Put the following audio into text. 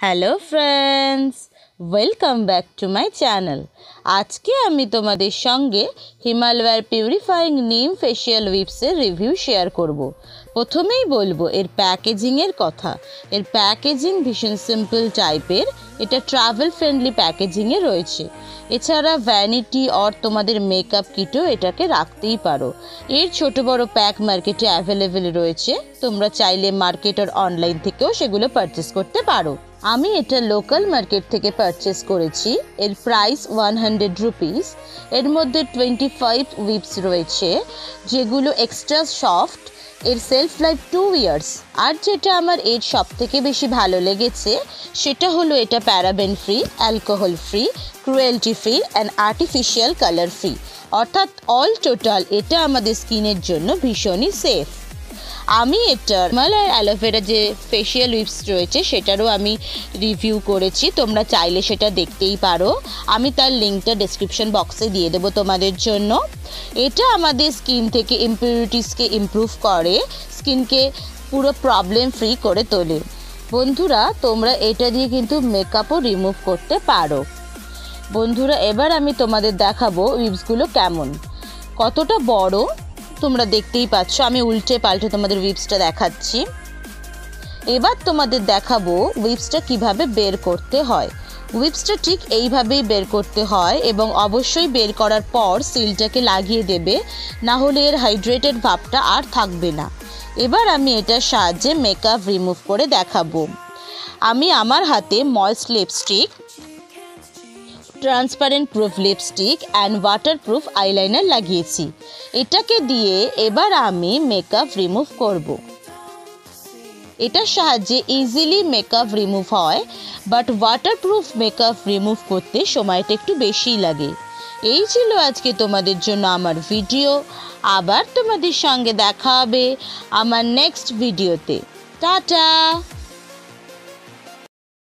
Hello friends, welcome back to my channel. আজকে আমি তোমাদের সঙ্গে হিমালয়ার পিউরিফাইং নিম ফেশিয়াল উইপসের রিভিউ শেয়ার করব। প্রথমেই বলবো এর প্যাকেজিংয়ের কথা। এর প্যাকেজিং ভীষণ সিম্পল টাইপের, এটা ট্রাভেল ফ্রেন্ডলি প্যাকেজিংয়ে রয়েছে। এছাড়া ভ্যানিটি আর তোমাদের মেকআপ কিটও এটাকে রাখতেই পারো। এর ছোট বড় প্যাক মার্কেটে অ্যাভেলেবেল রয়েছে, তোমরা চাইলে মার্কেট আর অনলাইন থেকেও সেগুলো পারচেস করতে পারো। আমি এটা লোকাল মার্কেট থেকে পারচেস করেছি। এর প্রাইস 100 রুপিস। এর মধ্যে 25 উইপস রয়েছে, যেগুলো এক্সট্রা সফট। এর সেলফ লাইফ 2 ইয়ার্স। আর যেটা আমার এর সব থেকে বেশি ভালো লেগেছে সেটা হলো এটা paraben free, alcohol free, cruelty free and artificial colour free. অর্থাৎ অল টোটাল এটা আমাদের স্কিনের জন্য ভীষণই সেফ। আমি এটা হিমালয়ার অ্যালোভেরা যে ফেশিয়াল উইপস রয়েছে সেটারও আমি রিভিউ করেছি, তোমরা চাইলে সেটা দেখতেই পারো। আমি তার লিঙ্কটা ডেসক্রিপশন বক্সে দিয়ে দেবো তোমাদের জন্য। এটা আমাদের স্কিন থেকে ইমপিউরিটিসকে ইমপ্রুভ করে, স্কিনকে পুরো প্রবলেম ফ্রি করে তোলে। বন্ধুরা, তোমরা এটা দিয়ে কিন্তু মেকআপও রিমুভ করতে পারো। বন্ধুরা, এবার আমি তোমাদের দেখাবো উইপসগুলো কেমন, কতটা বড় তোমরা দেখতেই পাচ্ছ। আমি উল্টে পাল্টে তোমাদের উইপসটা দেখাচ্ছি। এবার তোমাদের দেখাবো উইপসটা কিভাবে বের করতে হয়। উইপসটা ঠিক এইভাবেই বের করতে হয় এবং অবশ্যই বের করার পর সিলটাকে লাগিয়ে দেবে, না হলে এর হাইড্রেটেড ভাবটা আর থাকবে না। এবার আমি এটার সাহায্যে মেকআপ রিমুভ করে দেখাবো। আমি আমার হাতে moist lipstick, transparent proof lipstick and waterproof eyeliner লাগিয়েছি। এটাকে দিয়ে এবার আমি মেকআপ রিমুভ করব। এটার সাহায্যে ইজিলি মেকআপ রিমুভ হয়, বাট ওয়াটারপ্রুফ মেকআপ রিমুভ করতে সময়টা একটু বেশিই লাগে। এই ছিল আজকে তোমাদের জন্য আমার ভিডিও। আবার তোমাদের সঙ্গে দেখা হবে আমার নেক্সট ভিডিওতে। টাটা।